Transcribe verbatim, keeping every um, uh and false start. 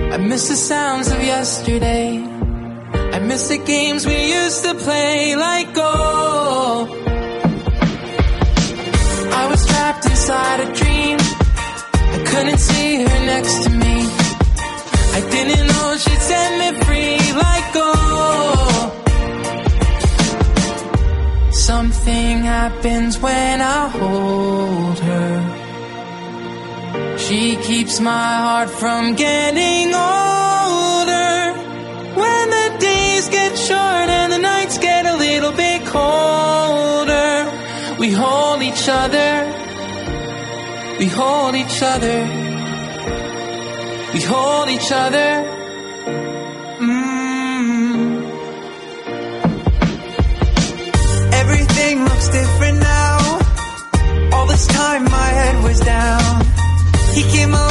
I miss the sounds of yesterday. I miss the games we used to play. Like oh, I was trapped inside a dream. I couldn't see her next to me. I didn't know she'd set me free. Like oh, something happens when I hold her. She keeps my heart from getting older. When the days get short and the nights get a little bit colder, we hold each other. We hold each other. We hold each other. Mm. Everything looks different now. All this time my head was down. He came along